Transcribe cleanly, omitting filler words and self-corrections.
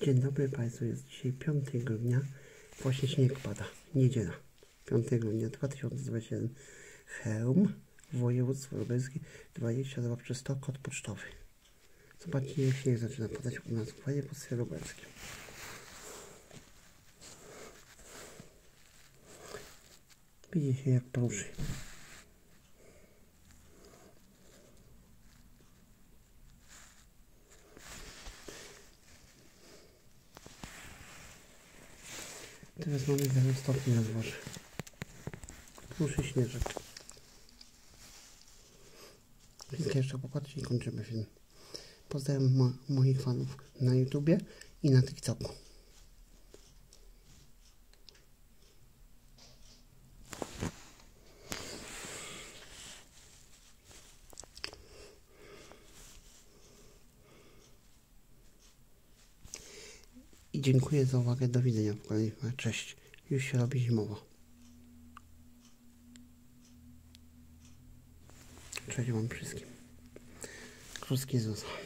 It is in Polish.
Dzień dobry Państwu, jest dzisiaj 5 grudnia, właśnie śnieg pada, niedziela, 5 grudnia 2021, Chełm, województwo lubelskie, 22 przez 100, kod pocztowy. Zobaczcie, jak śnieg zaczyna padać u nas w województwie lubelskim. Widzicie, jak pruszy. Teraz mamy 0 stopni na dworze. Pruszy śnieżek. Wszystkie jeszcze popatrzcie i kończymy film. Pozdrawiam moich fanów na YouTubie i na TikToku. I dziękuję za uwagę. Do widzenia w kolejnym. Cześć. Już się robi zimowo. Cześć wam wszystkim. Krótki Zuza.